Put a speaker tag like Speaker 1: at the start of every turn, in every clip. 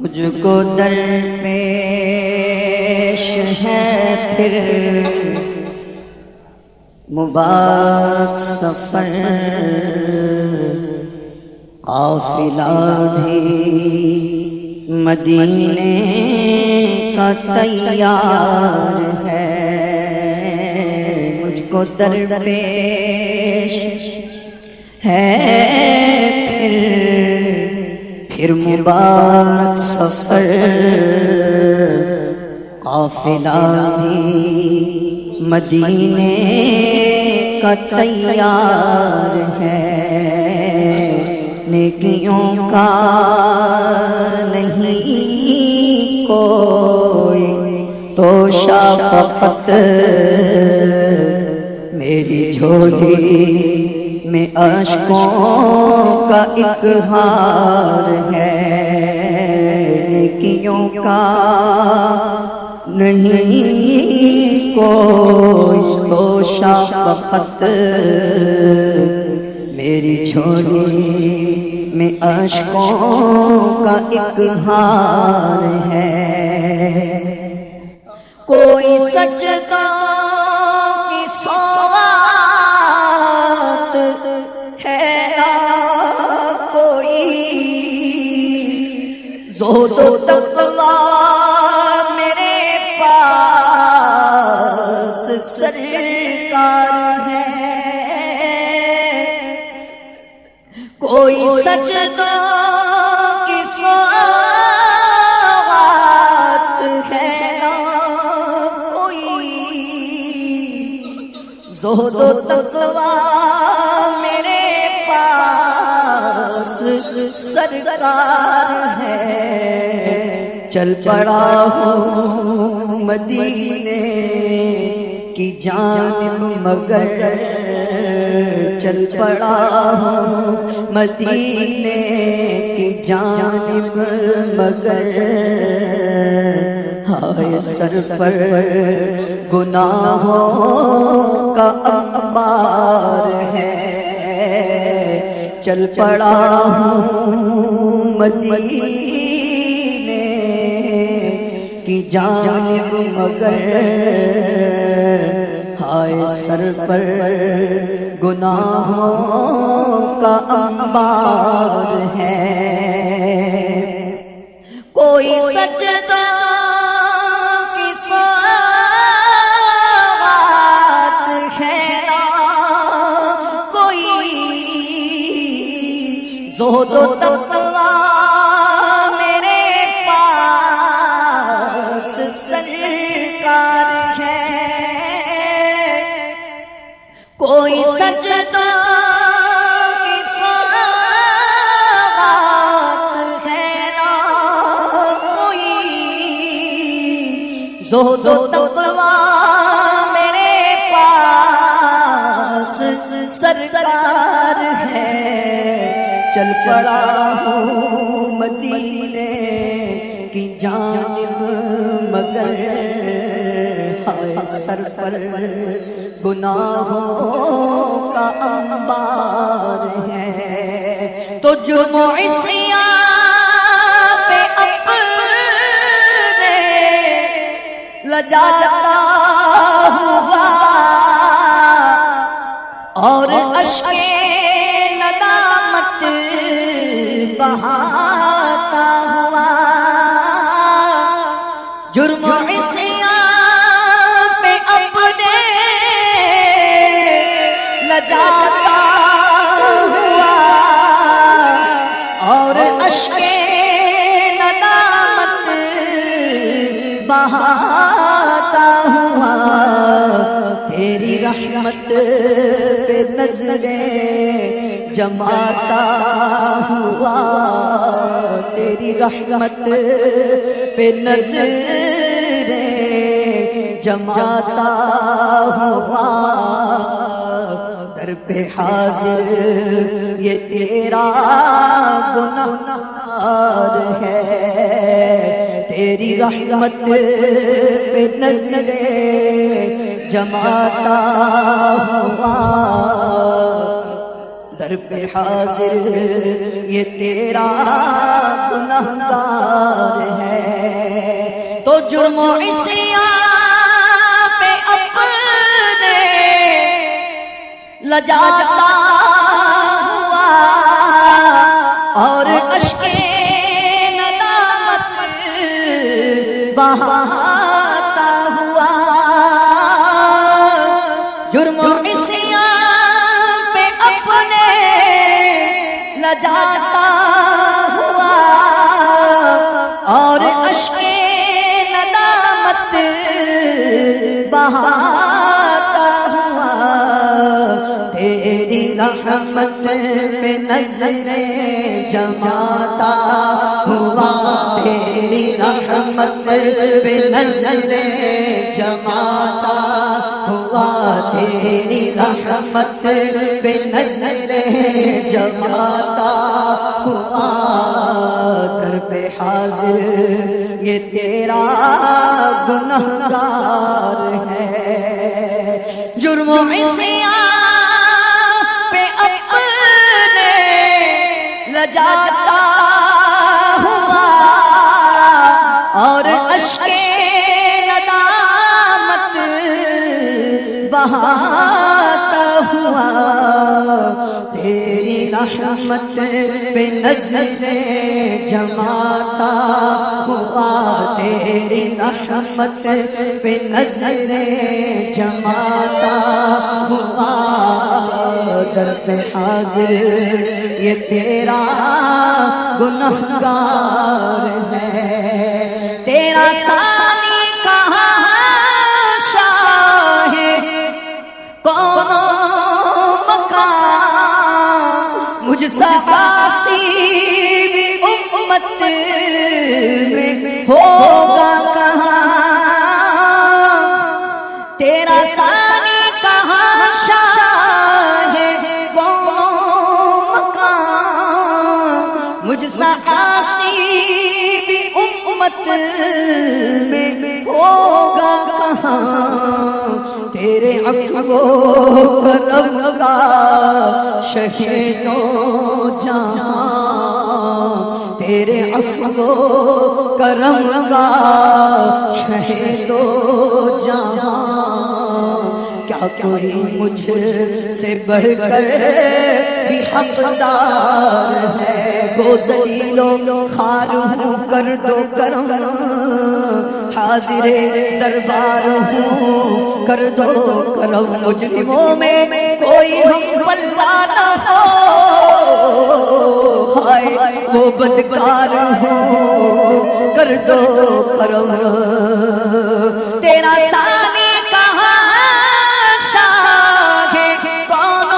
Speaker 1: مجھ کو درپیش ہے پھر مبارک سفر، قافلہ بھی مدینے کا تیار ہے۔ مجھ کو درپیش ہے پھر مبارک سفر، قافلہ بھی مدینے کا تیار ہے۔ نیکیوں کا نہیں کوئی توشہ، فقط میری جھولی میں اشکوں کا ایک ہار ہے۔ نیکیوں کا نہیں کوئی توشہ، فقط میری جھولی میں اشکوں کا ایک ہار ہے۔ کوئی سجدہ کی سوغات ہے نہ کوئی، زہد و تقویٰ میرے پاس سرکار ہے۔ کوئی سجدہ کی سوغات ہے نہ کوئی، زہد و تقویٰ میرے پاس سرکار ہے۔ چل پڑا ہوں مدینے کی جانب مگر، چل پڑا ہوں مدینے کی جانب مگر، ہائے سر پر گناہوں کا انبار ہے۔ چل پڑا ہوں مدینے کی جانب مگر، ہائے سر پر گناہوں کا انبار ہے۔ کوئی سجدہ کی سوغات ہے نہ کوئی، زہد و تقویٰ میرے پاس سرکار ہے۔ کوئی سجدہ کی سوغات ہے نہ کوئی، زہد و تقویٰ میرے پاس سرکار ہے۔ چل پڑا ہوں مدینے کی جانب مگر، ہائے سر پر گناہوں کا انبار ہے۔ تو جو معصیاں پہ اپنے لجاتا ہوا اور اشک ندامت بہاتا ہوا، جرم عصیاں پہ اپنے لجاتا ہوا اور اشک ندامت بہاتا ہوا، تیری رحمت پہ نظریں جماتا ہوا، تیری رحمت پہ نظریں جماتا ہوا، در پہ حاضر یہ تیرا گنہگار ہے۔ تیری رحمت پہ نظریں جماتا ہوا، در پہ حاضر یہ تیرا گنہگار ہے، تو جرم و عصیان پہ اپنے لجاتا ہوا اور اشک ندامت بہاتا ہوا، جرم و عصیان پہ اپنے لجاتا ہوا اور اشک ندامت بہاتا ہوا، تیری رحمت پہ نظریں جماتا ہوا، تیری رحمت پہ نظریں جماتا ہوا، تیری رحمت پہ نظریں جماتا ہوا، در پہ حاضر یہ تیرا گنہگار ہے، جرم و عصیان پہ اپنے لجاتا ہوا اور اشک ندامت بہاتا ہوا، تیری رحمت پہ نظریں جماتا ہوا، تیری رحمت پہ نظریں جماتا ہوا، در پہ حاضر یہ تیرا گنہگار ہے، تیرا ثانی کہاں شاہ کون مقام، مجھ سا عاصی بھی امت میں ہوگا کہاں، تیرا ثانی کہاں شاہ کون مقام، مجھ سا عاصی بھی امت میں ہوگا کہاں، تیرے عفو و کرم کا شہیدوں جہاں، تیرے عفو و کرم کا شہیدوں جہاں، کیا کوئی مجھ سے بڑھ کر بھی حقدار ہے، گو ذلیل و خوار ہوں کر دو کرم، حاضر دربار ہوں کر دو کرم، مجرموں میں کوئی ہم پلہ نہ ہو، ہائے وہ بدکار ہوں کر دو کرم، تیرا ثانی کہاں شاہ کون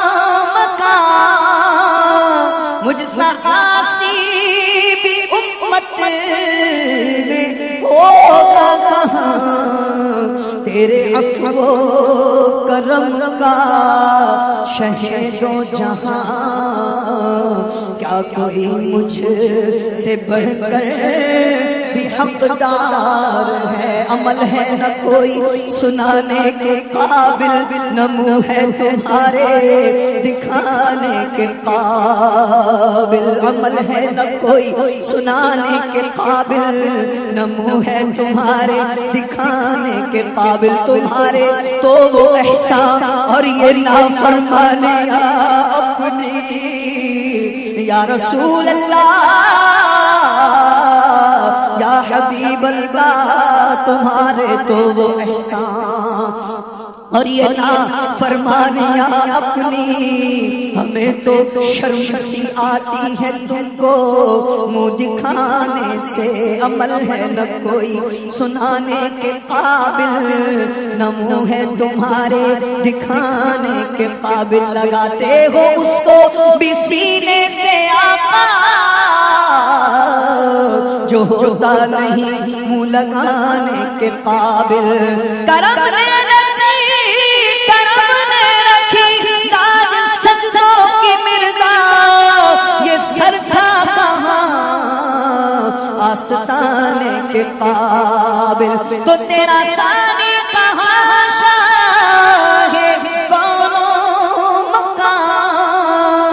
Speaker 1: مقام، مجھ سا عاصی بھی امت میں ہوگا کہاں، تیرے عفو و کرم کا شہیدوں جہاں، کیا کوئی مجھ سے بڑھ کر بھی حقدار ہے، عمل ہے نہ کوئی سنانے کے قابل، نہ منہ ہے تمہارے دکھانے کے قابل، عمل ہے نہ کوئی سنانے کے قابل، نہ منہ ہے تمہارے دکھانے کے قابل، تمہارے تو وہ احسان اور یہ نافرمانیاں اپنی، یا رسول اللہ یا حبیب اللہ، تمہارے تو وہ احسان اور یہ نافرمانیاں اپنی، ہمیں تو شرم سی آتی ہے تم کو منہ دکھانے سے، عمل ہے نہ کوئی سنانے کے قابل، نہ منہ ہے تمہارے دکھانے کے قابل، لگاتے ہو اس کو بھی سینے سے آقا جو ہوتا نہیں منہ لگانے کے قابل، کرم نے آستانے کے قابل، تو تیرا ثانی کہاں شاہ کون مقام،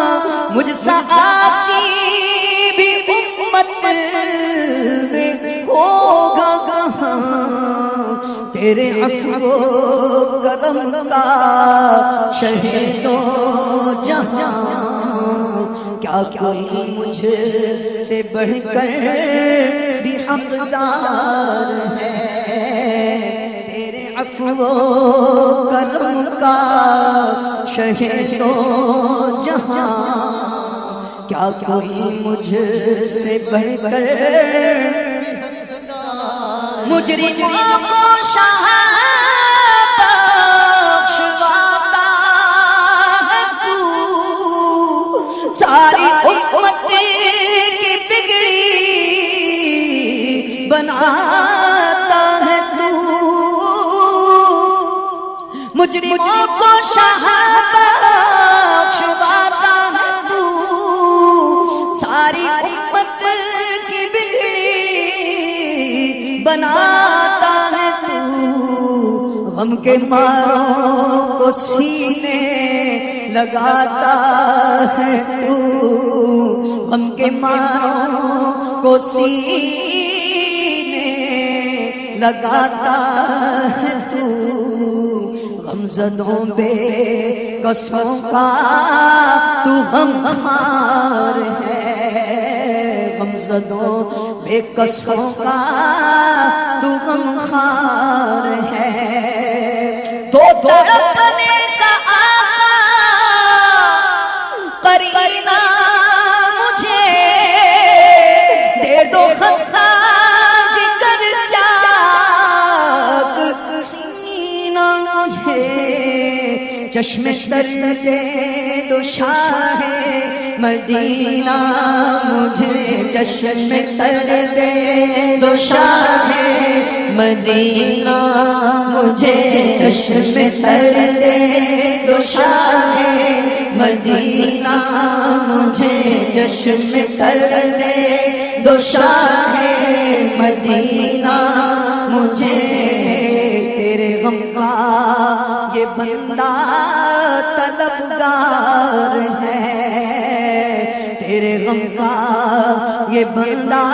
Speaker 1: تیرے عفو و کرم کا شہید و جہاں، کیا کوئی مجھ سے بڑھ کر بھی حقدار ہے؟ تیرے عفو و کرم کا شہید و جہاں، کیا کوئی مجھ سے بڑھ کر مجرموں کو شاہ بخشواتا ہے تو، ساری امت کی بگڑی بناتا ہے تو، مجرموں کو شاہ بخشواتا ہے تو، ساری امت کی بگڑی بناتا ہے تو، غم کے ماروں کو سینے لگاتا ہے تو، غم کے ماروں کو سینے لگاتا ہے تو، غمزدوں بے کسوں کا تو غمخوار ہے، غمزدوں بے کسوں کا تو غمخوار ہے، تو تڑپنے کا قرینہ مجھے دے دو، خستہ جگر چاک سینہ مجھے، چشم تر دے دو شاہ مدینہ مجھے، چشم تر دے دو شاہ مدینہ مجھے، چشم تر دے دو شاہ مدینہ مجھے، چشم تر دے دو شاہ مدینہ مجھے، تیرے غم کا یہ بندہ طلبگار ہے، تیرے غم کا یہ بندہ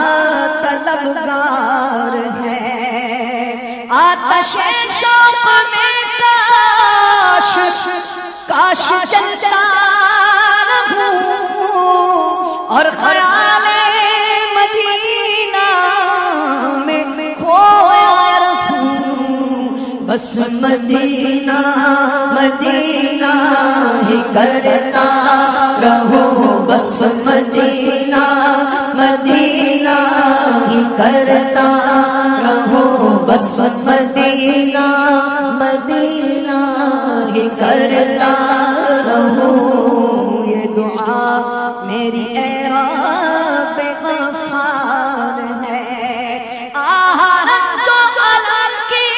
Speaker 1: طلبگار ہے، آتش شوق میں کاش کاش جلتا رہوں، اور خیال مدینہ میں کھویا رہوں، بس مدینہ مدینہ ہی کرتا رہوں، بس مدینہ مدینہ ہی کرتا رہوں، بس مدینہ مدینہ ہی کرتا رہوں، یہ دعا میری اے رب غفار ہے، جو علم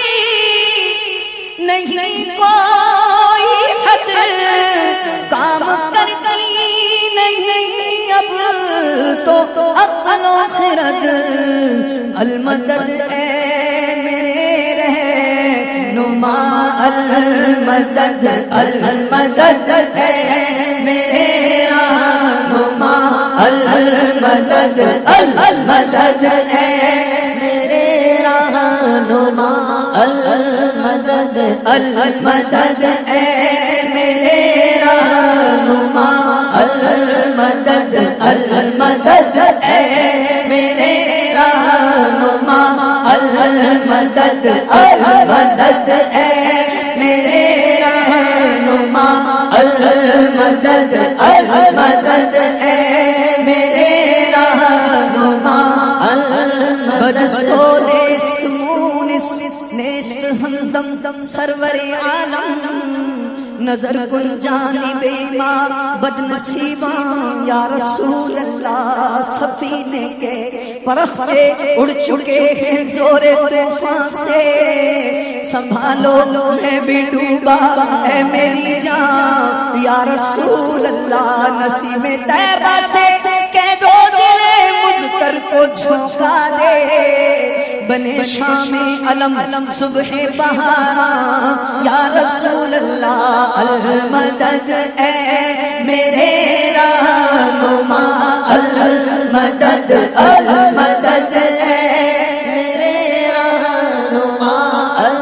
Speaker 1: کی نہیں کوئی حد، کام کر کری نہیں اب تو عقل و خرد، المدد اے میرے رہنما، المدد المدد اے میرے رہنما، المدد المدد اے میرے رہنما، المدد المدد اے میرے رہنما، المدد المدد اے میرے رہنما، المدد المدد اے میرے رہنما، المدد المدد اے میرے رہنما، بجست و نیست مونس نیست ہمدم سرور عالم، نظر کن جانب ما بد نصیباں یا رسول اللہ، سفینے کے پرخچے اڑ چکے ہیں زور طوفان سے، سنبھالو میں بھی ڈوبا ہے میری جان یا رسول اللہ، نسیم طیبہ سے کہہ دو دل مذکر کو جھونکا دے، بنے شام علم صبح بہاراں یا رسول اللہ، المدد اے میرے رہنما، المدد المدد اے میرے رہنما،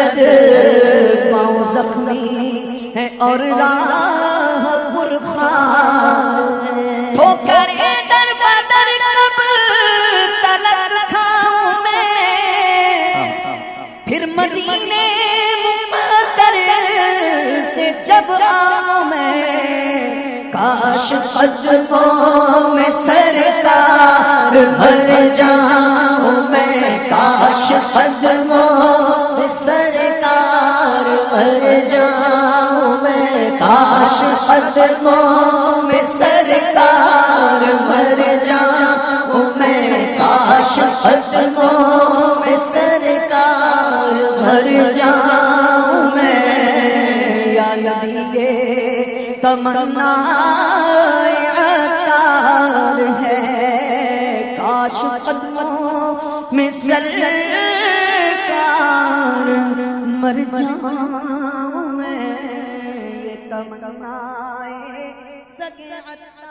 Speaker 1: لگد پاؤں زخمی ہے اور راہ پرخار ہے، ٹھوکر در بدر کب تلک کھاؤں میں، پھر مدینے مقدر سے جب آؤں میں، کاش قدموں میں سرکار مر جاؤں میں، کاش قدموں میں سرکار مر جاؤں میں، کاش قدموں میں سرکار مر جاؤں میں، کاش قدموں میں سرکار مر جاؤں میں، یا نبی تمنا عطار ہے، کاش قدموں میں سرکار مر جاؤں میں، یہ تمنا سگ عطار